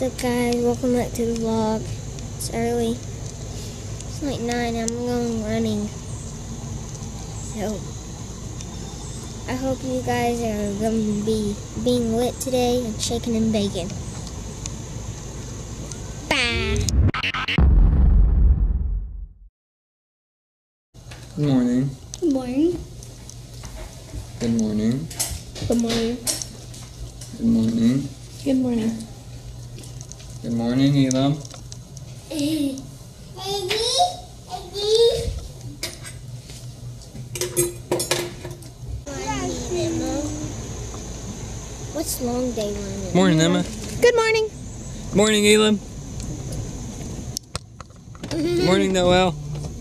What's up, guys? Welcome back to the vlog. It's early. It's like 9. I'm going running. So I hope you guys are going to be being lit today and shaking and baking. Bye. Good morning. Good morning. Good morning. Good morning. Good morning. Good morning. Good morning, Elam. What's long day running? Morning, Emma. Good morning. Morning, Elam. Morning, Noel.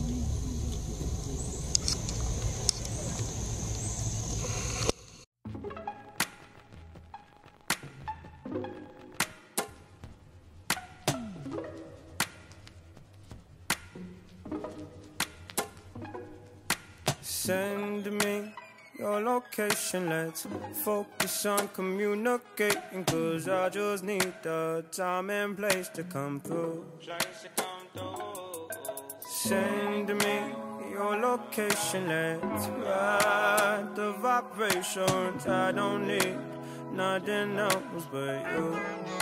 Send me your location, let's focus on communicating, cause I just need the time and place to come through. Send me your location, let's ride the vibrations. I don't need nothing else but you.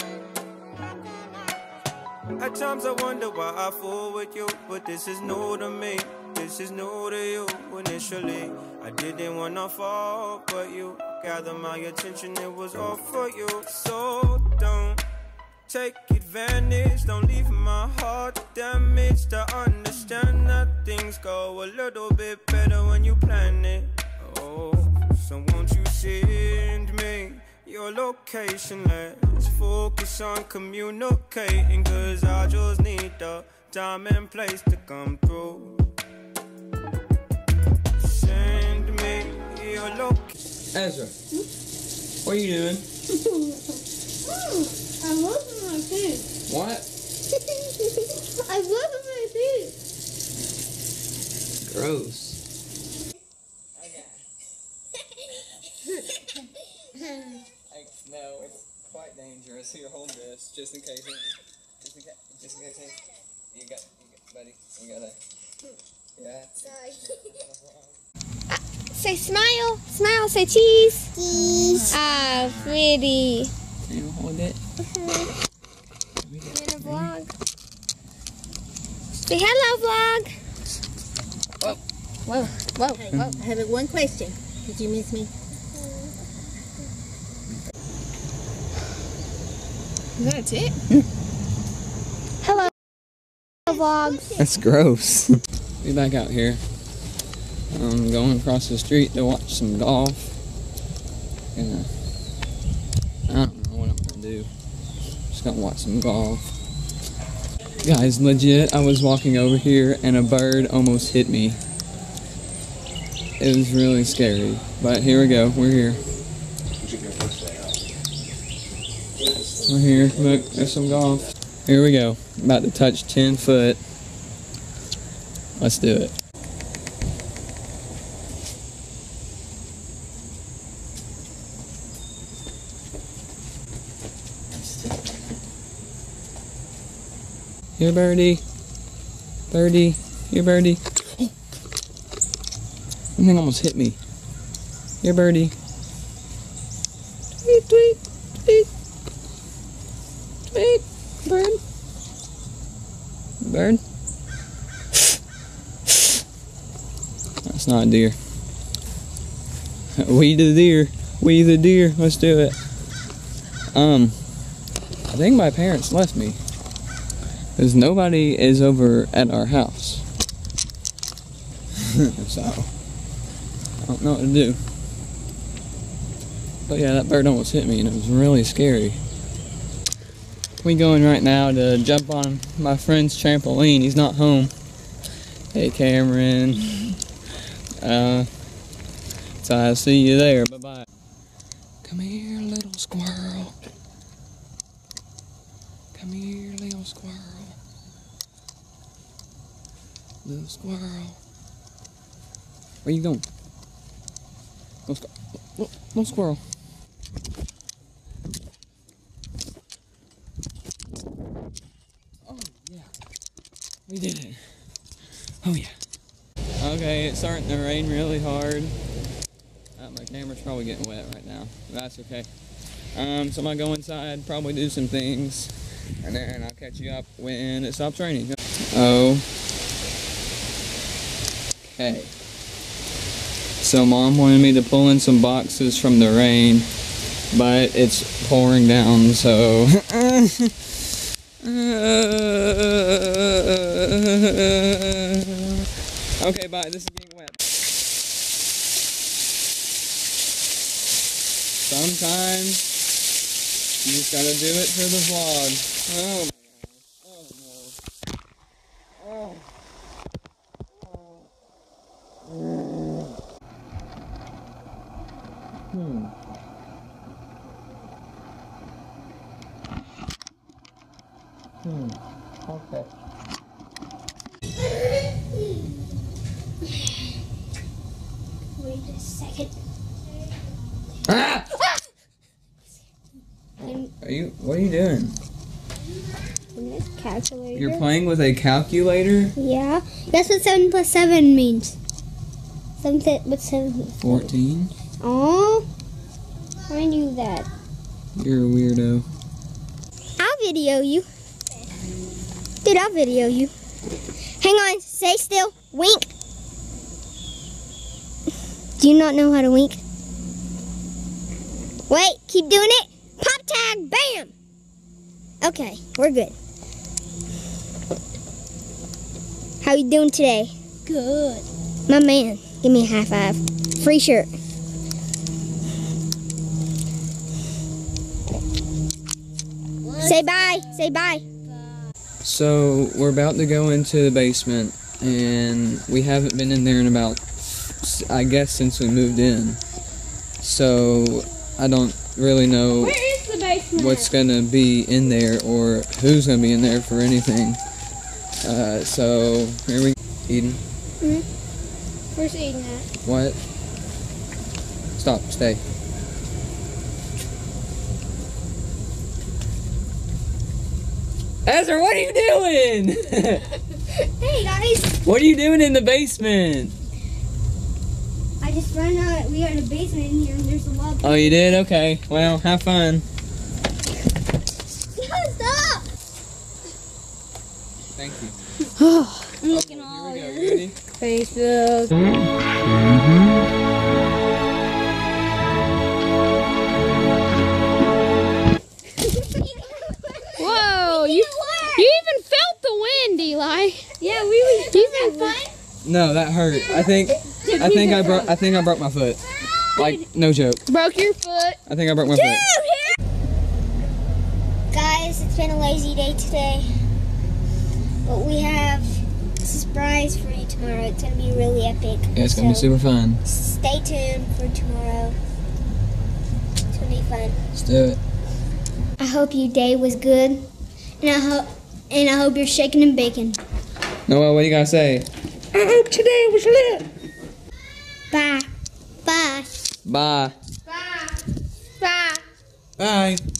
At times I wonder why I fool with you, but this is new to me. This is new to you. Initially, I didn't wanna fall, but you gathered my attention, it was all for you. So don't take advantage, don't leave my heart damaged. I understand that things go a little bit better when you plan it. Oh, so won't you send me your location? Let's focus on communicating, cause I just need the time and place to come through. Ezra, what are you doing? I'm washing my food. What? I'm washing my food. Gross. No, it's quite dangerous. Here, hold this, just in case. Just in case. You got, buddy. You gotta. Yeah. Sorry. Say smile. Smile. Say cheese. Cheese. Ah, pretty. Can you hold it? You in a vlog? Say hello, vlog. Whoa. I have one question. Did you miss me? That's it. Hello, vlogs. That's gross. We back out here. I'm going across the street to watch some golf. And I don't know what I'm gonna do. Just gonna watch some golf. Guys, legit, I was walking over here and a bird almost hit me. It was really scary. But here we go. We're here. We're here. Look, there's some golf. Here we go. About to touch 10 foot. Let's do it. Here, birdie. Birdie. Here, birdie. That thing almost hit me. Here, birdie. Tweet, tweet, tweet. Tweet. Bird. Bird. That's not a deer. We the deer. We the deer. Let's do it. I think my parents left me. Because nobody is over at our house. So, I don't know what to do. But yeah, that bird almost hit me and it was really scary. We going right now to jump on my friend's trampoline. He's not home. Hey, Cameron. So I'll see you there. Bye-bye. Come here, little squirrel. Come here, little squirrel. Little squirrel. Where you going? Little squirrel. We did it. Oh yeah. Okay, it's starting to rain really hard. My camera's probably getting wet right now. That's okay. So I'm gonna go inside, probably do some things, and then I'll catch you up when it stops raining. Oh. Okay. So Mom wanted me to pull in some boxes from the rain, but it's pouring down, so. Okay, bye. This is getting wet. Sometimes you just gotta do it for the vlog. Oh my gosh. Oh no. Okay. Wait a second. Ah! What are you doing? Calculator. You're playing with a calculator? Yeah. That's what 7 plus 7 means. 7 14. Oh, I knew that. You're a weirdo. I'll video you. Dude, I'll video you. Hang on, stay still. Wink. Do you not know how to wink? Wait, keep doing it. Pop tag, bam. Okay, we're good. How you doing today? Good. My man, give me a high five. Free shirt. Say bye. Say bye. So we're about to go into the basement, and we haven't been in there in about, I guess, since we moved in. So I don't really know Where is the basement? what's gonna be in there or who's gonna be in there for anything. So here we Eden. Where's Eden at? What? Stop. Stay. Ezra, what are you doing? Hey guys. What are you doing in the basement? I just found out we are in a basement in here and there's a lot of Oh, you did? Okay. Well, have fun. Stop! Thank you. I'm looking all Here we go. Ready? Facebook. Whoa, you even felt the wind, Eli. Yeah, we were fun. No, that hurt. I think I broke my foot. Like, no joke. Broke your foot. I think I broke my foot. Guys, it's been a lazy day today. But we have a surprise for you tomorrow. It's going to be really epic. Yeah, it's gonna be super fun. Stay tuned for tomorrow. It's going to be fun. Let's do it. I hope your day was good. And I hope you're shaking and baking. Noel, what do you gotta say? I hope today was lit. Bye. Bye. Bye. Bye. Bye. Bye.